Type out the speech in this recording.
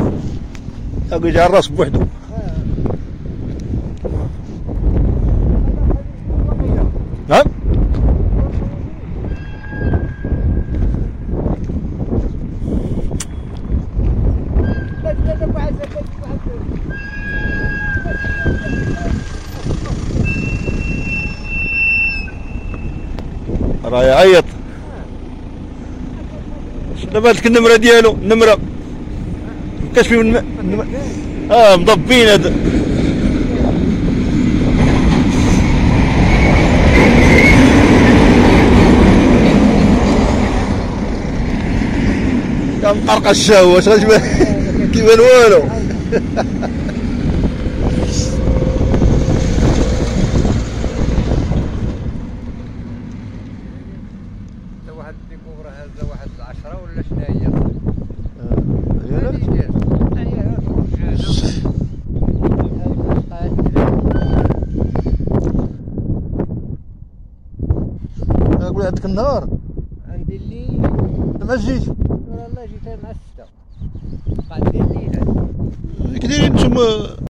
يجي على الراس بوحدو. نعم. راه يعيط. دابا هاديك النمرة ديالو، النمرة مكاش فيه مضبين هاد. كان مقرقش الشهوة، واش غتبان كيبان والو. واحد الديكوبرا هازه واحد 10 ولا شنو هي؟ قول عندك النهار. عندي الليل. ما جيت. والله جيت مع 6 قاعد ندير الليل. كي دايرين نتوما؟